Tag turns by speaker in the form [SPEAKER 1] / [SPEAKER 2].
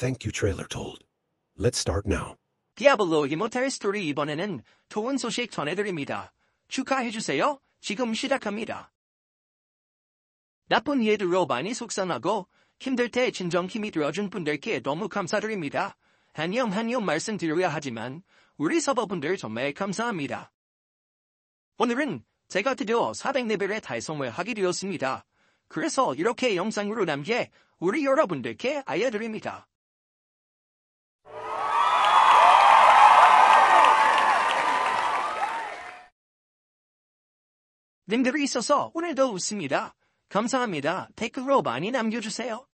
[SPEAKER 1] Thank you trailer told. Let's start now.
[SPEAKER 2] 디아블로 이모탈 스토리 이번에는 좋은 소식 전해드립니다. 축하해주세요. 지금 시작합니다. 나쁜 예드로 많이 속상하고 힘들 때 진정 힘이 되어준 분들께 너무 감사드립니다. 한영 말씀드려야 하지만 우리 서버분들 정말 감사합니다. 오늘은 제가 드디어 400레벨에 달성을 하게 되었습니다. 그래서 이렇게 영상으로 남겨 우리 여러분들께 알려드립니다. 님들이 있어서 오늘도 웃습니다. 감사합니다. 댓글로 많이 남겨주세요.